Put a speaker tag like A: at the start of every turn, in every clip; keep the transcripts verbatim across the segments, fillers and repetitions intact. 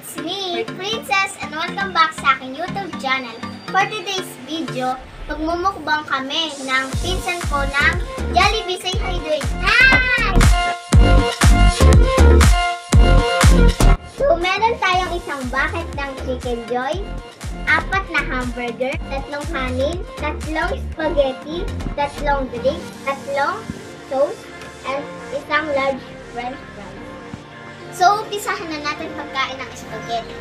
A: It's me, Princess, and welcome back sa aking YouTube channel. For today's video, magmumukbang kami ng pinsan ko ng Jollibee. Say hi, Dwyne. Hi! So, meron tayong isang bucket ng chicken joy, apat na hamburger, tatlong kanin, tatlong spaghetti, tatlong drink, tatlong sauce, and isang large french fries. So, umpisahan na natin pagkain ng spaghetti.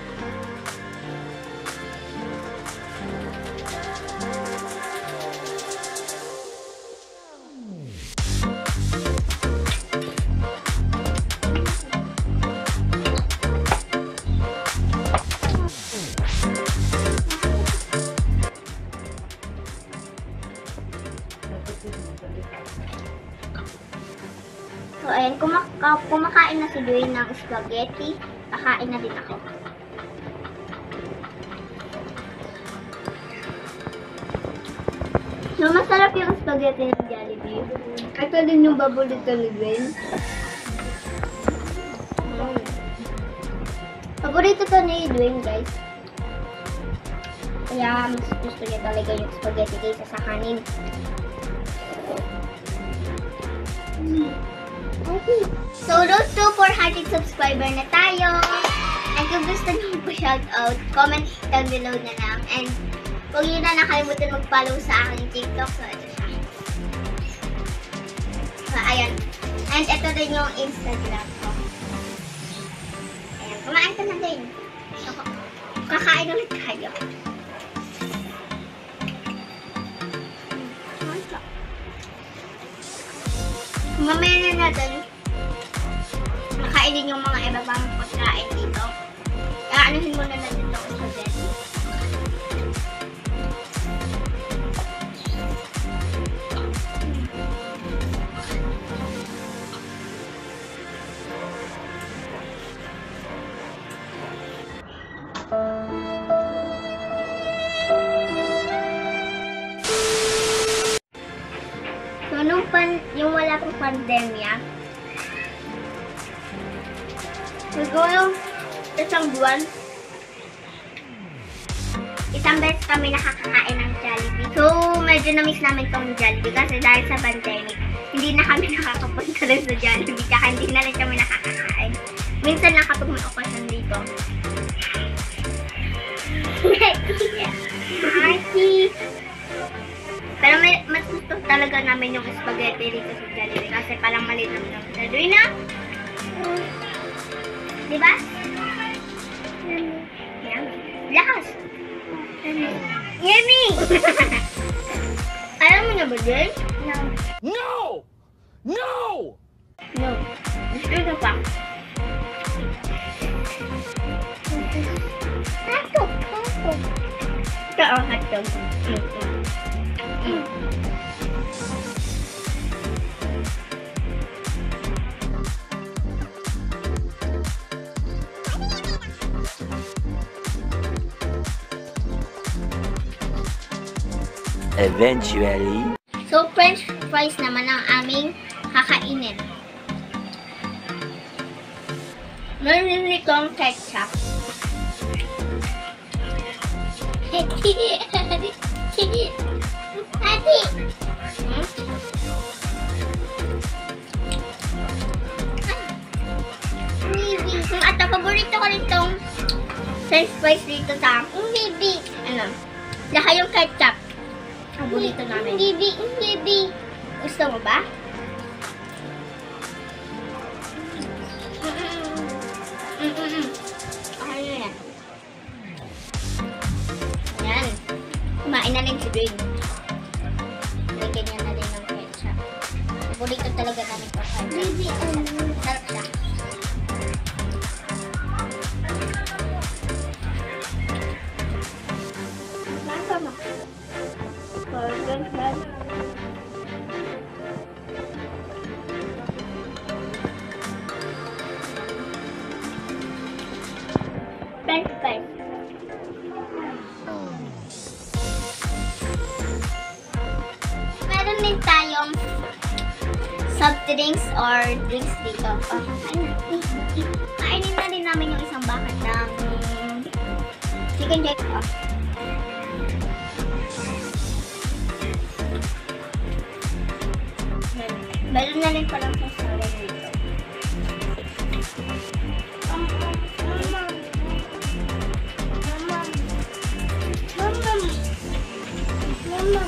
A: So, ayan, kumaka kumakain na si Dwyne ng spaghetti. Kakain na din ako. So, masarap yung spaghetti ng Jollibee. Ito din yung babulit ni Dwyne. Mm. Paborito to ni Dwyne, guys. Kaya, mas gusto niya talaga yung spaghetti kaysa sa kanin. Mm. So, road to four hundred subscriber na tayo. And kung gusto nyo po shoutout, comment down below na lang. And huwag nyo na nakalimutan mag-follow sa aking TikTok. So, ito siya. So, ayan. And ito din yung Instagram ko. Ayan, kumain ka na din. So, kakain ulit tayo. Mamaya na natin nakainin yung mga iba pang pagkain dito. Kaanuhin muna natin itong spaghetti. So, nung pan, yung wala pong pandemya, siguro isang buwan, isang beses kami nakakakain ng Jollibee. So, medyo na-miss namin tong Jollibee kasi dahil sa pandemic, hindi na kami nakakapunta rin sa Jollibee kaya hindi na rin kami nakakakain. Minsan lang kapag may okasyon dito. Pero may, mas gusto talaga namin yung spaghetti dito sa Jollibee kasi parang maliit lang lang sa Dwyne na. Diba? Yummy. Lakas! Yummy! Alam mo na ba, Dwyne? No.
B: No! No!
A: No. Gusto na pa. Hotdog! Hotdog! Ito ang hotdog. Mm.
B: Eventually.
A: So, french fries naman ang aming kakainin. Meron itong ketchup. Ati! Hmm? Ah. At ang paborito ko rin itong french fries dito sa Baby. Ano? Saka yung ketchup. Paborito namin. Baby, baby. Gusto mo ba? Mm-mm. Okay na yan. Yan. Kumain na rin si Dwyne. Lagyan niya na rin ng ketchup. Paborito talaga namin ito. Baby, sarap siya. Nasa mo? French fries. French fries. Meron din tayong soft drinks or drinks dito. Oh, kainin na. Kainin na din namin yung isang bucket ng chicken joy. Oh. Meron na rin palang sasawa dito. Mama. Mama. Mama. Mama.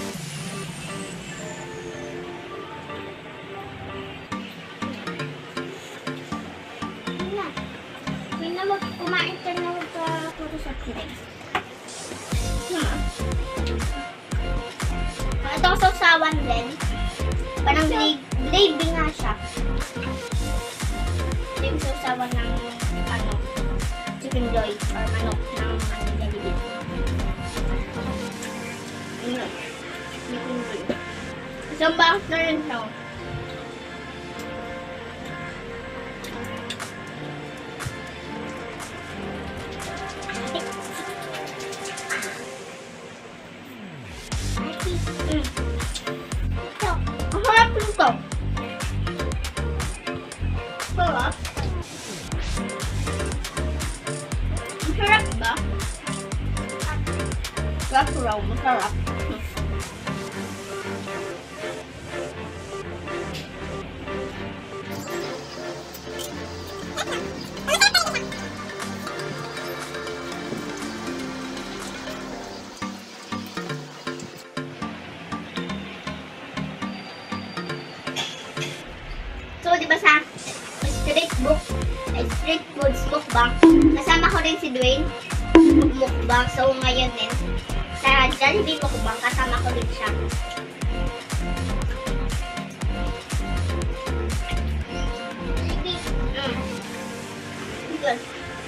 A: May na mag-kumain ka na magpa-photo sa kilig. Ito ang sausawan din. Parang gravy nga siya. Ito yung sausawan ng ano, chicken joy or manok ng ano, Jollibee. Ano? Chicken joy. Isang box na rin siya. Sarap. Masarap ba? Sarap raw, masarap. So, di ba sa street book, ay street foods mukbang, kasama ko rin si Dwyne, mukbang. So, ngayon din, sa Jollibee mukbang, kasama ko rin siya. Mm. Good.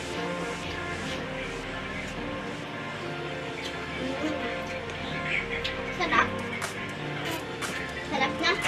A: Sarap. Sarap na.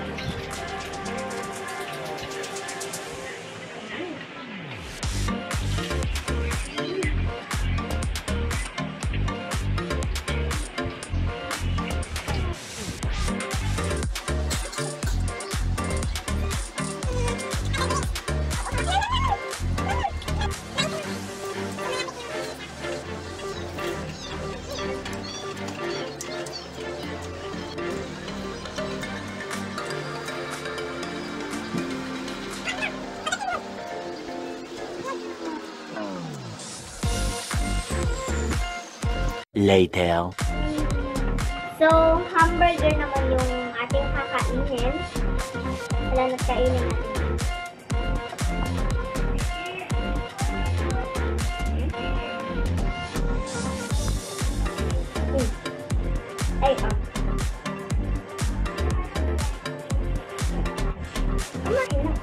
B: Later.
A: So, hamburger naman yung ating kakainin. Wala na kainin natin. Hmm. Ay, oh. Kumain na.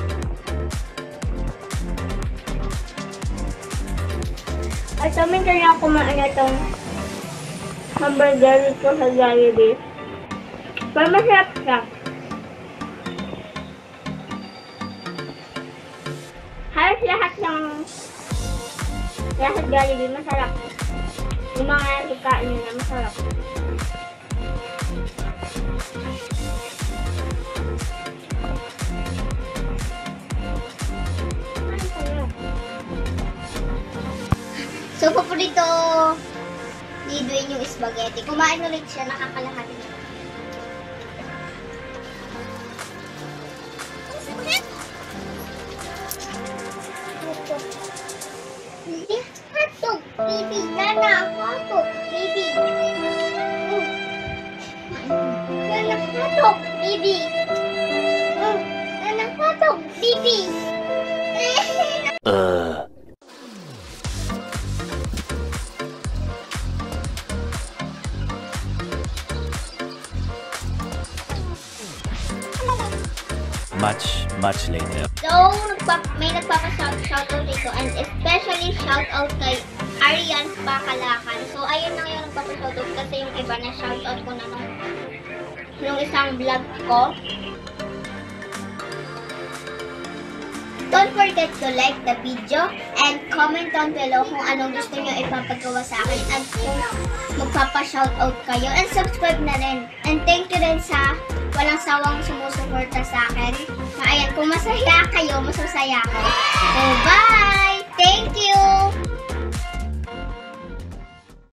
A: At sa amin kaya kumain na itong hamburger dito sa Jollibee. Pero masarap siya. Halos lahat ng lahat Jollibee masarap. Yung mga ikain nila masarap. So, paborito ni Dwyne yung spaghetti. Kumain ulit siya, nakakalahati niya. Hindi hatog, baby. Nana, hatog, baby. Nana, hatog, baby. Nana, hatog, baby.
B: Uh. Much, much later.
A: So, nagpa may nagpapa-shoutout dito and especially shoutout kay Arian Pakalakan. So, ayun na yung nagpapa-shoutout kasi yung iba na shoutout ko na nung, nung isang vlog ko. Don't forget to like the video and comment down below kung anong gusto nyo ipapagawa sa akin at kung magpapa-shoutout kayo and subscribe na rin. And thank you rin sa walang sawang sumusuporta sa akin. Ayan, kung masaya kayo, masasaya ko. So,